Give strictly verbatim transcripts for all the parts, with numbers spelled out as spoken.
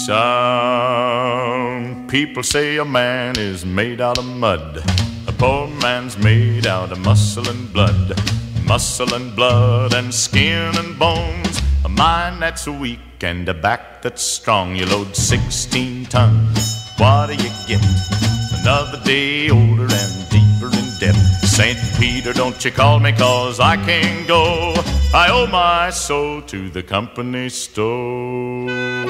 Some people say a man is made out of mud. A poor man's made out of muscle and blood. Muscle and blood and skin and bones. A mind that's weak and a back that's strong. You load sixteen tons, what do you get? Another day older and deeper in debt. Saint Peter, don't you call me, 'cause I can't go. I owe my soul to the company store.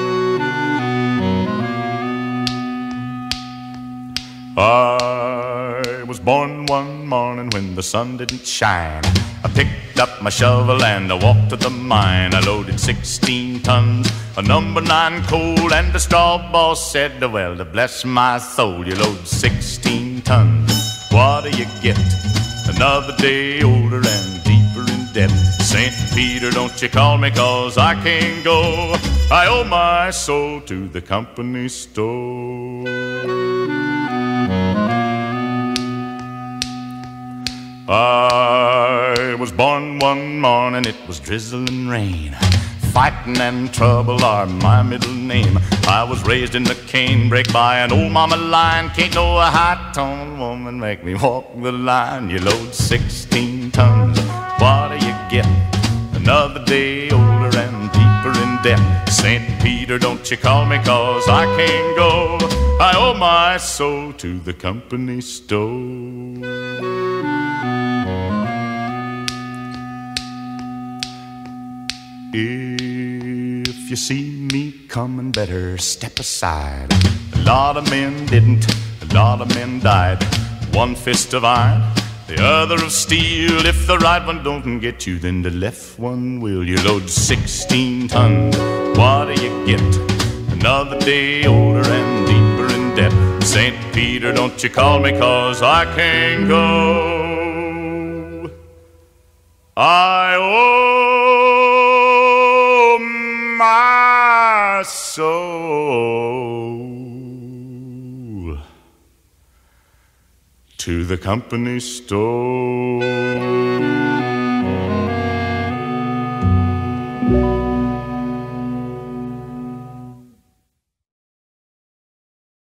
I was born one morning when the sun didn't shine. I picked up my shovel and I walked to the mine. I loaded sixteen tons of number nine coal, and the straw boss said, well, to bless my soul, you load sixteen tons, what do you get? Another day older and deeper in debt. Saint Peter, don't you call me, 'cause I can't go. I owe my soul to the company store. I was born one morning, it was drizzling rain. Fighting and trouble are my middle name. I was raised in the canebrake by an old mama lion. Can't no high-toned woman make me walk the line. You load sixteen tons, what do you get? Another day older and deeper in debt. Saint Peter, don't you call me, 'cause I can't go. I owe my soul to the company store. If you see me coming, better step aside. A lot of men didn't, a lot of men died. One fist of iron, the other of steel. If the right one don't get you, then the left one will. You load sixteen tons, what do you get? Another day older and deeper in debt. Saint Peter, don't you call me, 'cause I can't go. I owe my soul to the company store.